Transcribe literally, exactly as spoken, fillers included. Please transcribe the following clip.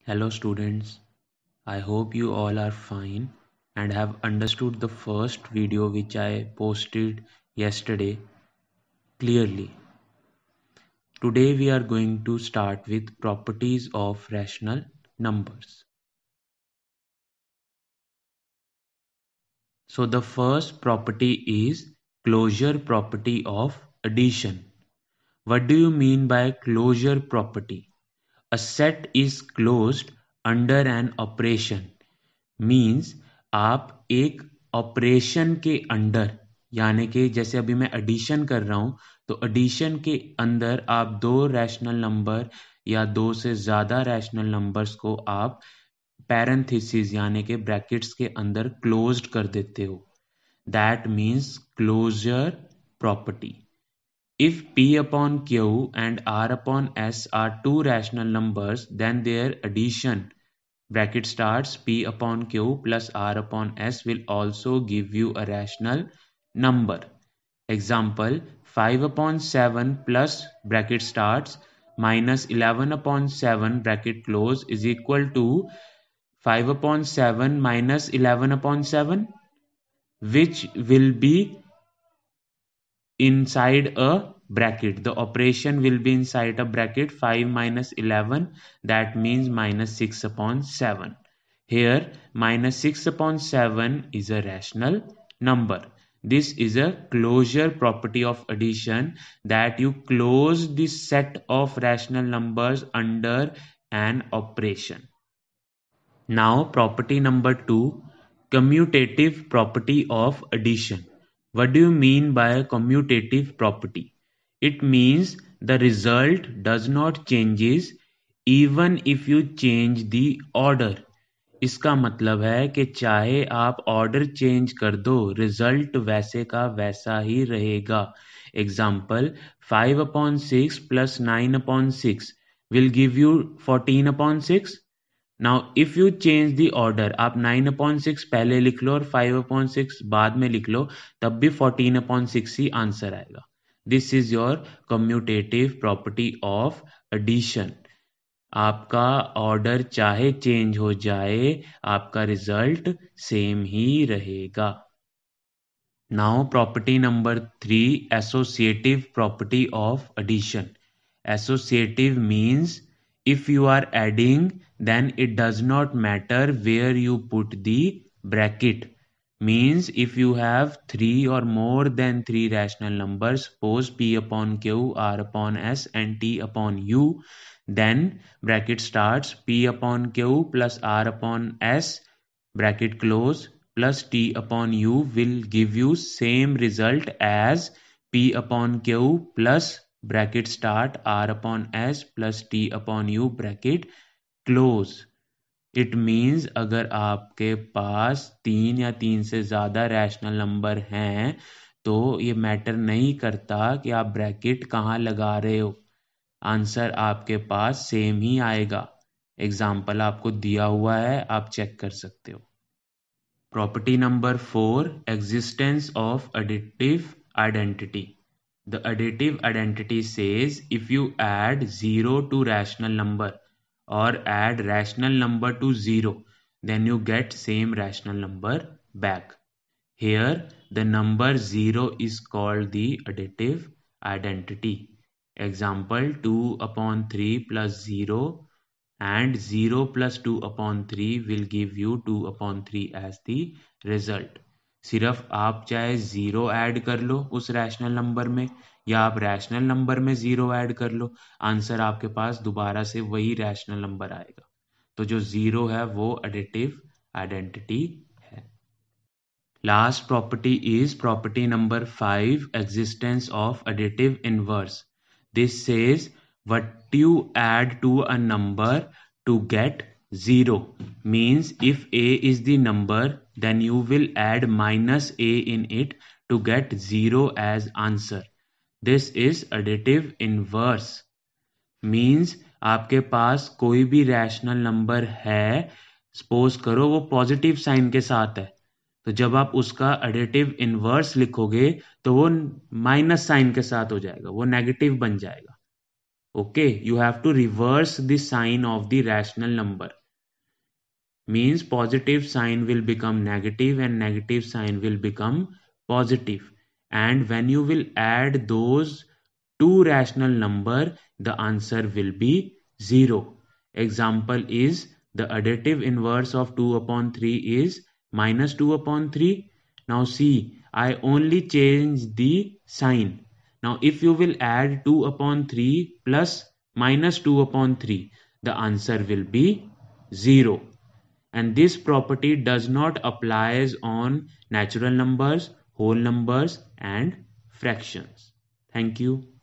Hello students, I hope you all are fine and have understood the first video which I posted yesterday clearly. Today we are going to start with properties of rational numbers. So the first property is closure property of addition. What do you mean by closure property? A set is closed under an operation. Means आप एक operation के under यानी कि जैसे अभी मैं addition कर रहा हूं तो एडिशन के अंदर आप दो रैशनल नंबर या दो से ज्यादा रैशनल नंबर्स को आप पैरेंथेसिस यानी कि ब्रैकेट्स के अंदर क्लोज्ड कर देते हो. That means closure property. If P upon Q and R upon S are two rational numbers, then their addition bracket starts P upon Q plus R upon S will also give you a rational number. Example, five upon seven plus bracket starts minus eleven upon seven bracket close is equal to five upon seven minus eleven upon seven, which will be inside a bracket. The operation will be inside a bracket. Five minus eleven, that means minus six upon seven. Here minus six upon seven is a rational number. This is a closure property of addition, that you close the set of rational numbers under an operation. Now property number two, commutative property of addition. What do you mean by commutative property? It means the result does not changes even if you change the order. इसका मतलब है कि चाहे आप order change कर दो, result वैसे का वैसा ही रहेगा. Example, five upon six plus nine upon six will give you fourteen upon six. Now if you change the order, आप नाइन अपॉन सिक्स पहले लिख लो और फाइव अपॉन सिक्स बाद में लिख लो, तब भी फोर्टीन अपॉन सिक्स ही आंसर आएगा. This is your commutative property of addition. आपका ऑर्डर चाहे चेंज हो जाए, आपका रिजल्ट सेम ही रहेगा. Now property number three, associative property of addition. Associative means if you are adding, then it does not matter where you put the bracket. Means if you have three or more than three rational numbers, suppose P upon Q, R upon S and T upon U, then bracket starts P upon Q plus R upon S bracket close plus T upon U will give you same result as P upon Q plus bracket start R upon S plus T upon U bracket close. It means अगर आपके पास तीन या तीन से ज्यादा rational number हैं तो ये मैटर नहीं करता कि आप ब्रैकेट कहाँ लगा रहे हो, आंसर आपके पास सेम ही आएगा. एग्जाम्पल आपको दिया हुआ है, आप चेक कर सकते हो. Property number four, existence of additive identity. The additive identity says if you add zero to rational number or add rational number to zero, then you get same rational number back. Here the number zero is called the additive identity. Example, two upon three plus zero and zero plus two upon three will give you two upon three as the result. सिर्फ आप चाहे zero add कर लो उस rational number में या आप rational number में zero add कर लो, आंसर आपके पास दोबारा से वही रैशनल नंबर आएगा. तो जो जीरो है वो एडिटिव आइडेंटिटी है. Last property is property number five, existence of additive inverse. This says what you add to a number to get zero, means if a is the number then you will add minus a in it to get zero as answer. This is additive inverse. means आपके पास कोई भी rational number है, suppose करो वो positive sign के साथ है, तो जब आप उसका एडिटिव इनवर्स लिखोगे तो वो माइनस साइन के साथ हो जाएगा, वो नेगेटिव बन जाएगा. Okay, you have to reverse the sign of the rational number. Means positive sign will become negative and negative sign will become positive. And when you will add those two rational number, the answer will be zero. Example is the additive inverse of two upon three is minus two upon three. Now see, I only change the sign. Now if you will add two upon three plus minus two upon three, the answer will be zero. And this property does not applies on natural numbers, whole numbers and fractions. Thank you.